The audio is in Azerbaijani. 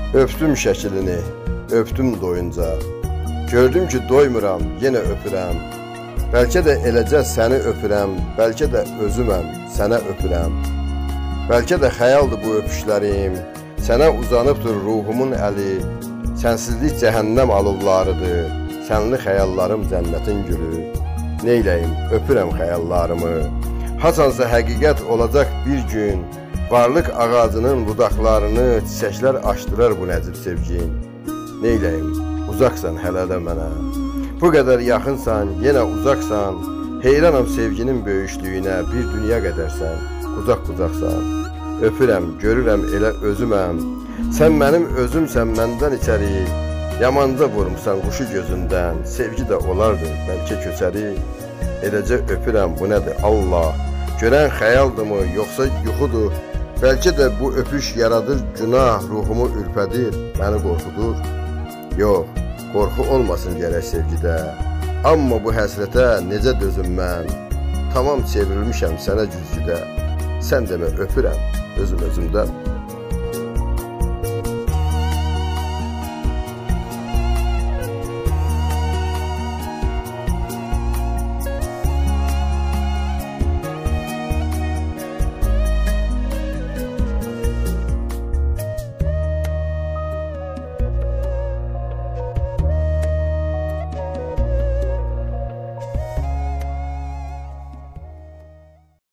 Öpdüm şəklini, öpdüm doyunca. Gördüm ki doymuram, yenə öpürəm. Bəlkə də eləcə səni öpürəm, bəlkə də özüməm, sənə öpürəm. Bəlkə də xəyaldır bu öpüşlərim, sənə uzanıbdır ruhumun əli. Sənsizlik cəhənnəm alovlarıdır, sənli xəyallarım cənnətin gülü. Neyləyim, öpürəm xəyallarımı. Haçansa həqiqət olacaq bir gün, varlıq ağacının budaqlarını çiçəklər açdırar bu nəcib sevgin. Neyləyim, uzaqsan hələ də mənə. Bu qədər yaxınsan, yenə uzaqsan. Heyranam sevginin böyüklüyünə, bir dünya qədərsən, qucaq-qucaqsan. Öpürəm, görürəm elə özüməm. Sən mənim özümsən məndən içəri. Yamanca vurmuşsan quşu gözündən, sevgi də olardı bəlkə köçəri. Eləcə öpürəm, bu nədir Allah? Görən xəyaldırmı, yoxsa yuxudur? Bəlkə də bu öpüş yaradır günah, ruhumu ürpədir, məni qorxudur. Yox, qorxu olmasın gərək sevgidə. Amma bu həsrətə necə dözüm mən? Tamam çevrilmişəm sənə güzgüdə. Sən demə öpürəm özüm özümdən.